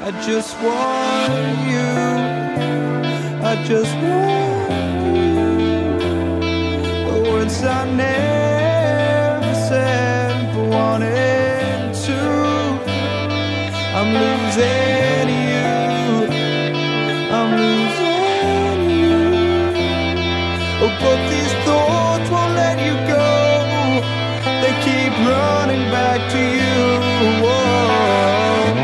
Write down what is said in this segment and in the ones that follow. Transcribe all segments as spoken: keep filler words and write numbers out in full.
I just want you, I just want you. The words I never said but wanted to. I'm losing you, I'm losing you. Oh, but these thoughts won't let you go. They keep running back to you. Whoa.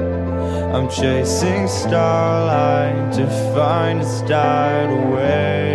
Chasing starlight to find it's died away.